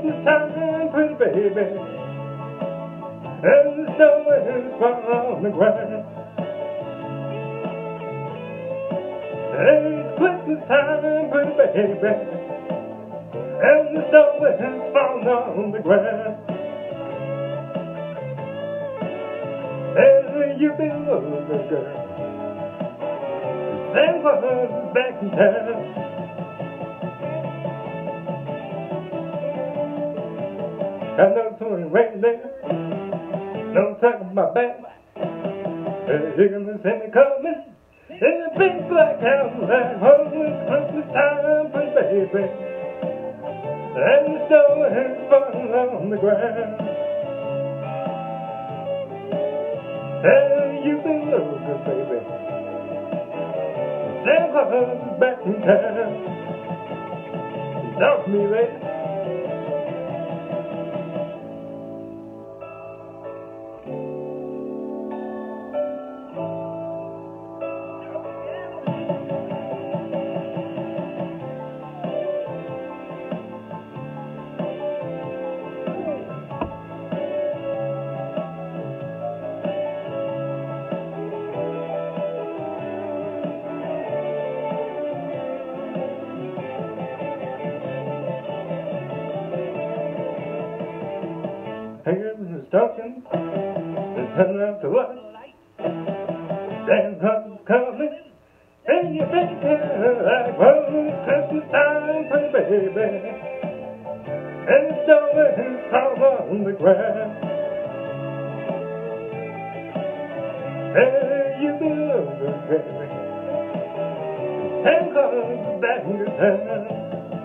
Christmas time, pretty baby, and the snow is falling on the ground. It's Christmas time, pretty baby, and the snow is falling on the ground. And you've been looking, girl, Santa Claus is back in town. I know it's only raining there, no talking about back. You're gonna send me coming in a big black Cadillac. Oh, it's Christmas time, pretty baby, and the snow is falling on the ground. And you've been looking, baby, Santa Claus is back in town. Talk to me, baby. Hangers and stockings, and turning out the light. Santa Claus is coming, and you think like, well, it's Christmas time, pretty baby, and the snow is falling on the ground. And you've been looking, baby, Santa Claus is back in town.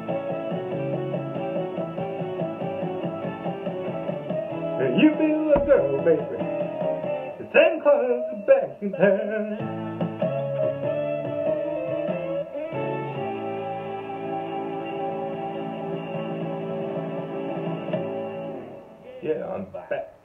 You be a girl, baby, Santa Claus is back in town. Yeah, I'm back.